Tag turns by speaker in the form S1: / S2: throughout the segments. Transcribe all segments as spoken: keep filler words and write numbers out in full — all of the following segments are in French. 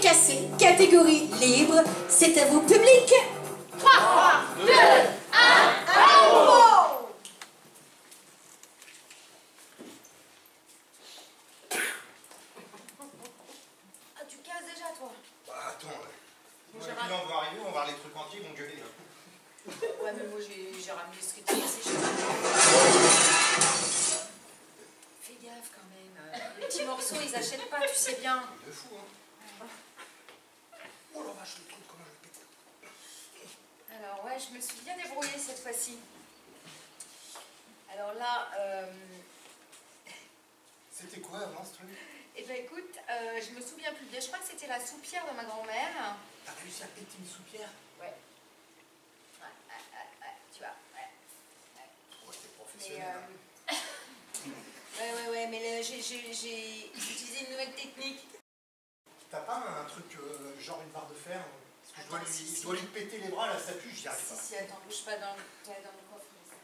S1: cassé, catégorie libre, c'est à vous public. trois, deux, un, allons!
S2: Ah, tu casses déjà, toi?
S3: Bah attends, ouais. Moi, les clients vont arriver, on va voir les trucs entiers, ils vont gueuler. Hein.
S2: Ouais, mais moi j'ai ramené ce que tu cassé chez moi. Fais gaffe quand même. Les petits morceaux, ils achètent pas, tu sais bien.
S3: De fou, hein. Oh la vache, le truc, comment je le pète.
S2: Alors, ouais, je me suis bien débrouillée cette fois-ci. Alors là, euh...
S3: C'était quoi avant ce truc?
S2: Eh ben écoute, euh, je me souviens plus bien. Je crois que c'était la soupière de ma grand-mère.
S3: T'as réussi à péter une soupière?
S2: Ouais. Ouais, ouais, ouais, ouais, tu vois, ouais. Ouais,
S3: ouais t'es
S2: mais,
S3: professionnel.
S2: euh... ouais, ouais, ouais, mais j'ai utilisé une nouvelle technique.
S3: T'as pas un truc, euh, genre une barre de fer? Parce que je dois,
S2: Attends,
S3: lui,
S2: si,
S3: je
S2: si.
S3: dois lui péter les bras, là, ça pue, j'y arrive
S2: Si,
S3: pas.
S2: si, attends, bouge pas dans, dans le coffre.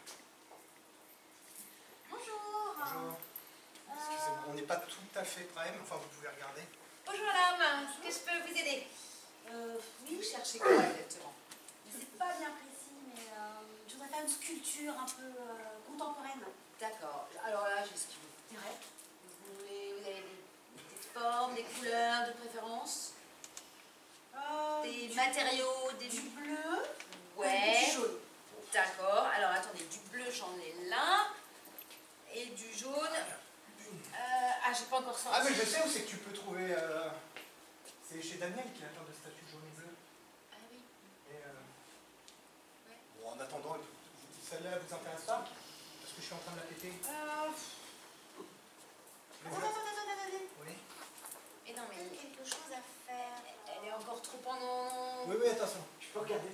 S2: Bonjour.
S3: Bonjour. Excusez-moi, on n'est pas tout à fait prêts, mais enfin, vous pouvez regarder.
S2: Bonjour madame, est-ce que je peux vous aider?
S4: Euh, oui,
S2: Vous cherchez quoi exactement?
S4: c'est pas bien précis, mais euh, je voudrais faire une sculpture un peu euh, contemporaine.
S2: D'accord, alors là, j'ai ce qu'il vous
S4: C'est vrai?
S2: Vous voulez, vous avez des, des formes, des couleurs de préférence?
S4: Euh,
S2: Des
S4: du,
S2: matériaux, des...
S4: du bleu,
S2: Ouais.
S4: et du jaune.
S2: D'accord, alors attendez, du bleu j'en ai là, et du jaune... Euh, ah, j'ai pas encore sorti.
S3: Ah, mais je sais où c'est que tu peux trouver. Euh... C'est chez Daniel qui a plein de statues jaunes et bleues.
S2: Ah oui.
S3: Et euh...
S2: Ouais.
S3: Bon, en attendant, celle-là vous intéresse pas? Parce que je suis en train de la péter.
S4: Euh...
S3: Les
S4: Attends,
S3: bleues.
S4: attends, attends, attends, attends.
S3: Oui.
S2: Et non mais...
S4: Quelque chose à faire.
S2: Elle est encore trop en...
S3: Oui, oui, attention. Tu peux regarder.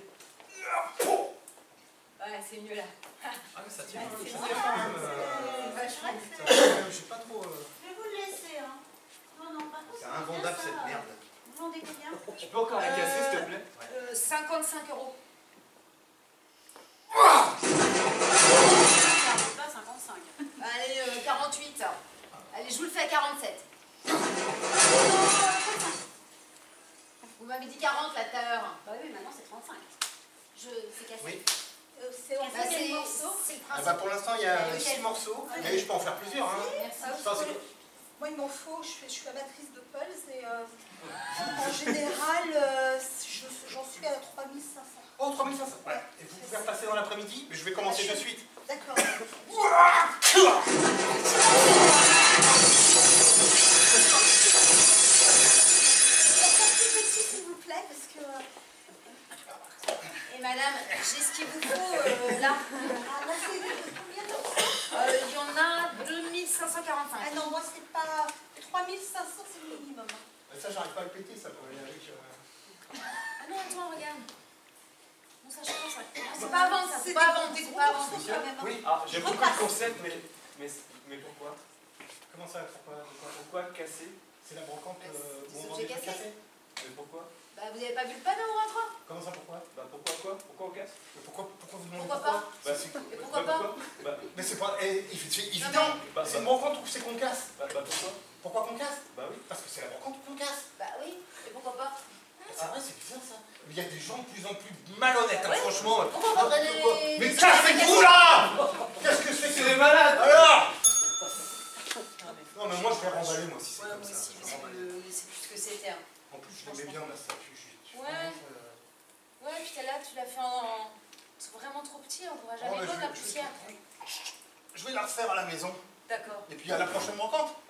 S2: Ouais, c'est mieux là.
S3: Ah, mais ça tient.
S2: Ouais,
S3: Ça
S2: c'est
S3: tient
S2: bon.
S3: quand même.
S2: C'est
S3: euh,
S2: vachement.
S3: ça tient quand même, je sais pas trop. euh,
S4: Je vais vous le laisser, hein. Non, non, par contre,
S3: C'est
S4: bien
S3: invendable
S4: ça,
S3: cette
S4: euh,
S3: merde.
S4: Vous vendez combien?
S5: Tu peux encore la casser, s'il te plaît?
S2: Euh, cinquante-cinq euros.
S4: Pas cinquante-cinq.
S2: Allez, euh, quarante-huit. Allez, je vous le fais à quarante-sept. Vous m'avez dit quarante là tout à l'heure.
S4: Bah oui, maintenant c'est trente-cinq.
S2: Je... C'est cassé.
S3: Oui.
S4: Euh, c'est on
S2: Bah,
S4: fait quel
S2: c'est
S4: morceau?
S2: c'est le
S3: Ah
S2: principe.
S3: bah pour l'instant, il y a
S2: Lequel?
S3: six morceaux, mais je peux en faire plusieurs. Hein.
S2: Merci.
S3: Enfin, c'est-
S6: Moi, il m'en faut, je, fais, je suis amatrice de pulse et euh, en général, euh, je- j'en suis à trois mille cinq cents.
S3: Oh, trois mille cinq cents. Ouais. Et vous pouvez repasser dans l'après-midi, mais je vais commencer de suite.
S6: D'accord. Encore plus petit, s'il vous plaît, parce que...
S2: Et madame, j'ai ce qu'il vous faut euh, là.
S6: Ah, là, c'est combien de morceaux?
S2: Euh, Il y en a deux mille cinq cent quarante-cinq.
S6: Ah non, moi, c'est pas... trois mille cinq cents, c'est le minimum.
S3: Ça, j'arrive pas à le péter, ça peut aller avec. Euh...
S2: Ah non, attends, regarde. Bon, ça je pense. C'est pas à vendre, ça. C'est
S6: C'est
S2: pas à
S6: des-
S2: vendre,
S6: des
S2: c'est
S6: gros
S2: pas à
S6: morceaux.
S2: vendre.
S3: Monsieur?
S6: quand même, hein.
S3: Oui.
S5: Ah, j'ai
S6: Je
S5: compris
S6: repasse.
S5: le concept, mais, mais, mais pourquoi?
S3: Comment ça? Pourquoi, pourquoi
S5: Pourquoi casser?
S3: C'est la brocante
S2: Bah,
S3: euh,
S2: c'est
S3: où
S2: des
S3: on vend
S2: objets
S3: des trucs
S2: cassés.
S3: cassés?
S5: Mais pourquoi?
S2: Bah, vous avez pas vu le panneau en rentrant?
S3: Comment ça, pourquoi?
S5: Bah pourquoi quoi? Pourquoi on casse?
S3: Mais pourquoi, pourquoi vous demandez
S2: Pourquoi pas?
S3: Bah, c'est
S2: Et pourquoi
S5: bah,
S2: pas?
S5: pourquoi Bah,
S3: mais c'est pas... eh, c'est évident.
S5: bah,
S3: C'est une
S5: bah,
S3: brocante où c'est qu'on casse.
S5: bah, bah, pourquoi?
S3: Pourquoi qu'on casse?
S5: Bah oui.
S3: Parce que c'est la brocante qu'on casse.
S2: Bah oui, et pourquoi pas?
S3: C'est vrai, c'est bizarre ça. Il y a des gens de plus en plus malhonnêtes, hein,
S2: Ouais.
S3: franchement.
S2: Pourquoi on vendrait les...
S3: Mais
S2: les-
S3: cassez-vous là! Qu'est-ce que je fais?
S5: C'est des malades!
S3: Alors! Non, mais moi je vais remballer, moi, si c'est
S2: Ouais,
S3: comme
S2: moi
S3: ça.
S2: aussi,
S3: Je
S2: parce
S3: vais remballer.
S2: que c'est plus ce que c'était. Hein.
S3: En plus, je l'aimais bien, ma statue. Je- je-
S2: Ouais.
S3: je-
S2: Ouais, puis t'as là, tu l'as fait en... C'est vraiment trop petit, on pourra
S3: Oh,
S2: jamais
S3: mais
S2: voir
S3: je-
S2: la
S3: je-
S2: poussière.
S3: Je vais la refaire à la maison.
S2: D'accord.
S3: Et puis à la prochaine brocante.